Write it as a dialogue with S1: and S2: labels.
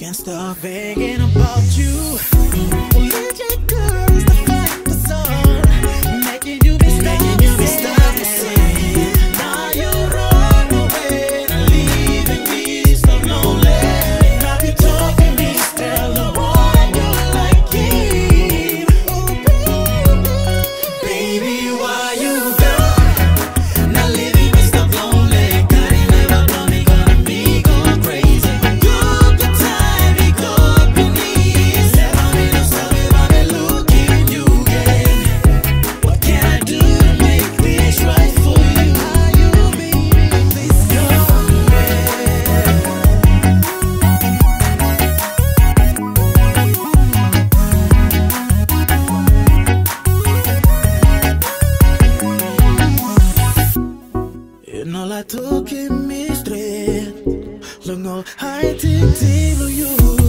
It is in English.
S1: can't stop thinking about you. Legit girl is the fact that's all making you be stuck. Now you run away, leaving me so lonely. Now you talking me still the one you like it. Oh baby, why you gone? Now leaving me so lonely. God, he never told me gonna be going crazy. Took the time, he got beneath. Said I'm in a sorry, but I look in you again. What can I do to make this right for you? Are you, baby, please come En alla tog i mig stred. Lugn och high till you.